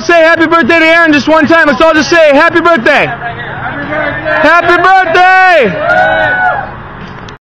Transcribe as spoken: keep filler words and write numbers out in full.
Say happy birthday to Aaron just one time. Let's all just say happy birthday. Happy birthday. Happy birthday.